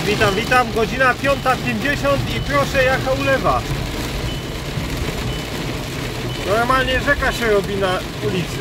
Witam, godzina 5:50 i proszę jaka ulewa. Normalnie rzeka się robi na ulicy.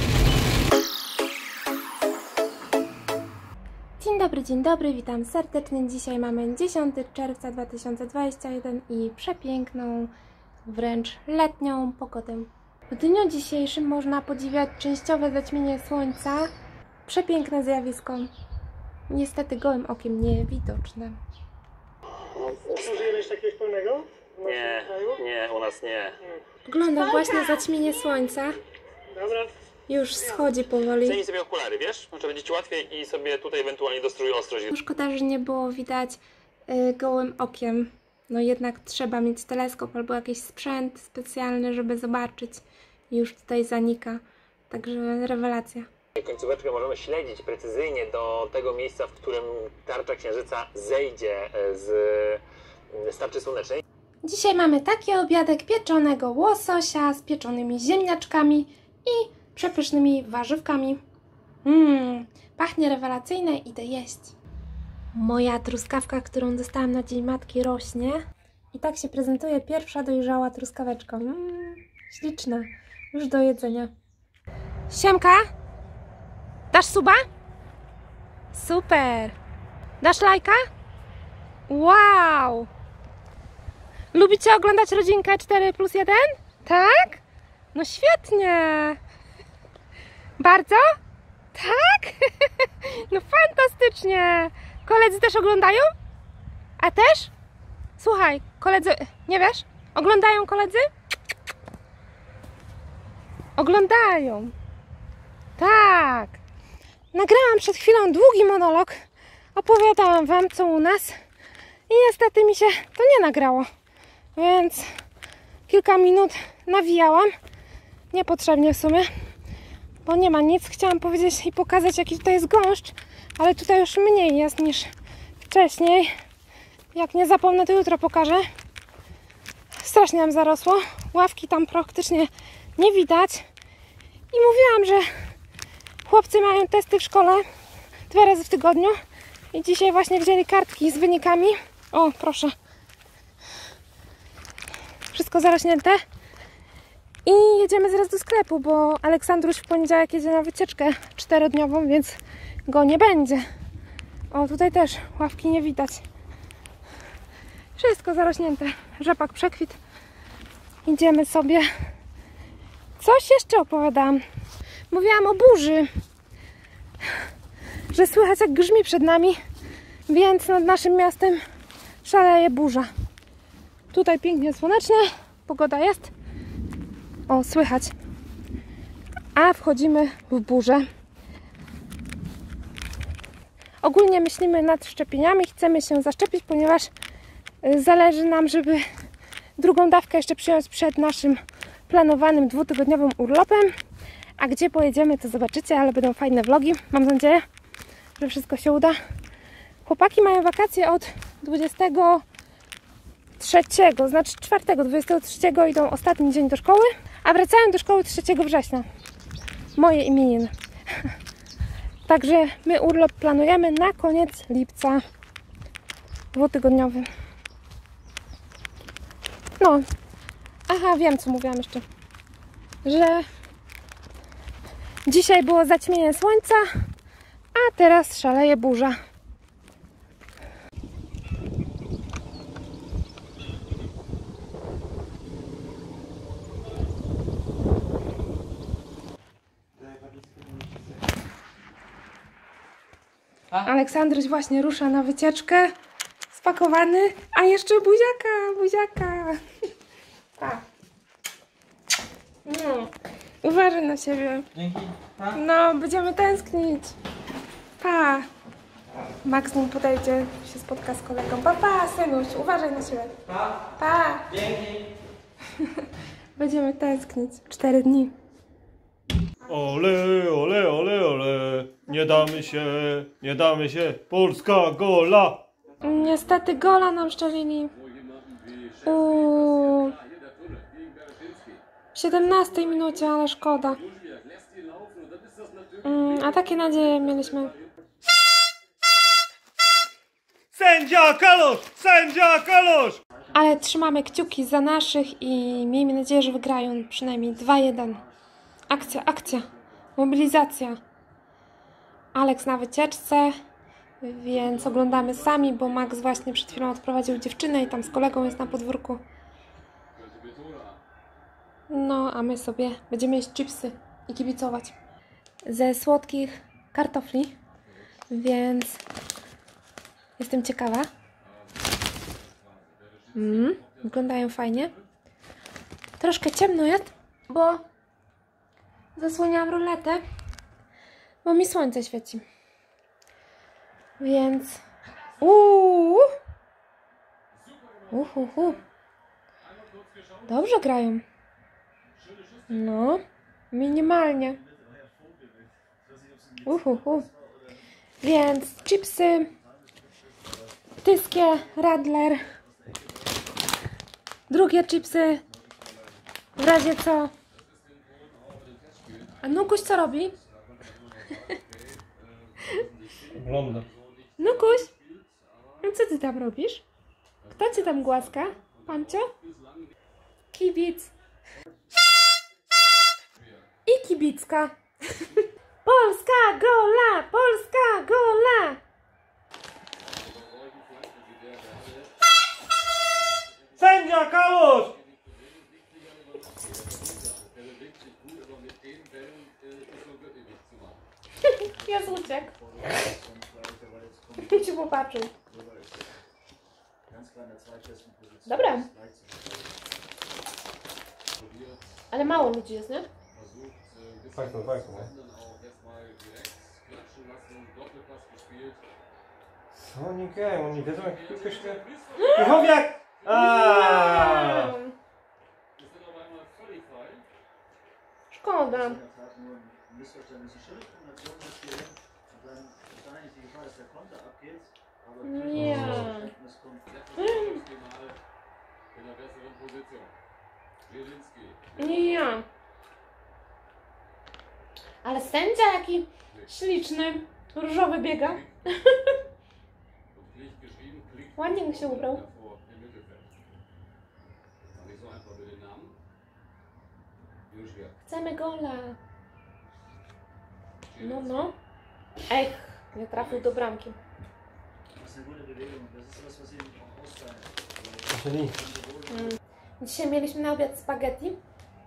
Dzień dobry, witam serdecznie. Dzisiaj mamy 10 czerwca 2021 i przepiękną, wręcz letnią pogodę. W dniu dzisiejszym można podziwiać częściowe zaćmienie słońca. Przepiękne zjawisko. Niestety gołym okiem niewidoczne. Użyjesz jakiegoś pełnego? Nie, u nas nie. Oglądam właśnie zaćmienie słońca. Dobra. Już schodzi powoli. Zdejmij sobie okulary, wiesz? Może będzie ci łatwiej i sobie tutaj ewentualnie dostrój ostrość. No szkoda, że nie było widać gołym okiem. No jednak trzeba mieć teleskop albo jakiś sprzęt specjalny, żeby zobaczyć. I już tutaj zanika. Także rewelacja. Końcóweczkę możemy śledzić precyzyjnie do tego miejsca, w którym tarcza księżyca zejdzie z tarczy słonecznej. Dzisiaj mamy taki obiadek pieczonego łososia z pieczonymi ziemniaczkami i przepysznymi warzywkami. Pachnie rewelacyjnie, idę jeść. Moja truskawka, którą dostałam na Dzień Matki, rośnie. I tak się prezentuje pierwsza dojrzała truskaweczka. Śliczna, już do jedzenia. Siemka! Dasz suba? Super! Dasz lajka? Wow! Lubicie oglądać rodzinkę 4+1? Tak? No świetnie! Bardzo? Tak? No fantastycznie! Koledzy też oglądają? A też? Słuchaj, koledzy, nie wiesz? Oglądają koledzy? Oglądają. Tak. Nagrałam przed chwilą długi monolog. Opowiadałam wam, co u nas. I niestety mi się to nie nagrało. Więc kilka minut nawijałam. Niepotrzebnie w sumie. Bo nie ma nic. Chciałam powiedzieć i pokazać, jaki tutaj jest gąszcz. Ale tutaj już mniej jest niż wcześniej. Jak nie zapomnę, to jutro pokażę. Strasznie nam zarosło. Ławki tam praktycznie nie widać. I mówiłam, że chłopcy mają testy w szkole 2 razy w tygodniu. I dzisiaj właśnie wzięli kartki z wynikami. O, proszę. Wszystko zarośnięte. I jedziemy zaraz do sklepu, bo Aleksandruś w poniedziałek jedzie na wycieczkę 4-dniową, więc go nie będzie. O, tutaj też ławki nie widać. Wszystko zarośnięte. Rzepak przekwit. Idziemy sobie. Coś jeszcze opowiadałam. Mówiłam o burzy. Że słychać, jak grzmi przed nami. Więc nad naszym miastem szaleje burza. Tutaj pięknie słonecznie. Pogoda jest. O, słychać. A wchodzimy w burzę. Ogólnie myślimy nad szczepieniami. Chcemy się zaszczepić, ponieważ zależy nam, żeby drugą dawkę jeszcze przyjąć przed naszym planowanym 2-tygodniowym urlopem. A gdzie pojedziemy, to zobaczycie, ale będą fajne vlogi. Mam nadzieję, że wszystko się uda. Chłopaki mają wakacje od 23, znaczy 23 idą ostatni dzień do szkoły, a wracają do szkoły 3 września. Moje imieniny. Także my urlop planujemy na koniec lipca. 2-tygodniowy. No. Aha, wiem, co mówiłam jeszcze. Że dzisiaj było zaćmienie słońca, a teraz szaleje burza. Aleksandruś właśnie rusza na wycieczkę, spakowany, a jeszcze buziaka. Pa. No, uważaj na siebie. Dzięki. Pa. No, będziemy tęsknić. Pa. Max z nim podejdzie, się spotka z kolegą. Pa, synuś, uważaj na siebie. Pa. Dzięki. Będziemy tęsknić. 4 dni. Ole, ole, ole, ole. Nie damy się. Polska gola. Niestety gola nam szczelili. W 17 minucie, ale szkoda. A takie nadzieje mieliśmy. Sędzia Kalosz! Sędzia Kalosz! Ale trzymamy kciuki za naszych i miejmy nadzieję, że wygrają przynajmniej 2-1. Akcja, akcja, mobilizacja. Aleks na wycieczce, więc oglądamy sami, bo Max właśnie przed chwilą odprowadził dziewczynę i tam z kolegą jest na podwórku. No, a my sobie będziemy jeść chipsy i kibicować. Ze słodkich kartofli, więc jestem ciekawa. Wyglądają fajnie. Troszkę ciemno jest, bo zasłoniłam roletę, bo mi słońce świeci. Więc dobrze grają. No, minimalnie. Więc chipsy, tyskie, radler. Drugie chipsy, w razie co. A Nukuś co robi? Ogląda. Nukuś, no co ty tam robisz? Kto cię tam głaska? Pancio? Kibic. I kibicka. Polska gola! Polska gola! Sędzia Kalosz! Jest uciekł. Ci popatrzył. Dobra. Ale mało ludzi jest, nie? Fajnie, Co oni grają? Oni wiedzą jak piłkę się... Krychowiak! Aaaa! Szkoda. Nie. Nie ja. Ale sędzia jaki śliczny, różowy biega. Ładnie się ubrał. Chcemy gola. No. Ech, nie trafił do bramki. Dzisiaj mieliśmy na obiad spaghetti.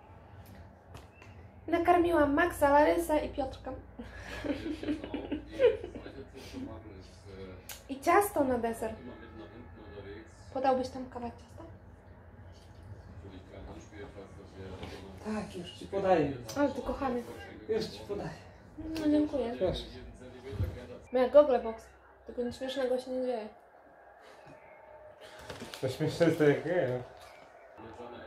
Nakarmiłam Maxa, Larysę i Piotrka. I ciasto na deser. Podałbyś tam kawałek ciasta? Tak, już ci podaję. Ale ty kochany. Już ci podaję. No dziękuję. Proszę. Miała Google Box. Tego nic śmiesznego się nie dzieje. To śmieszne jest to jak nie.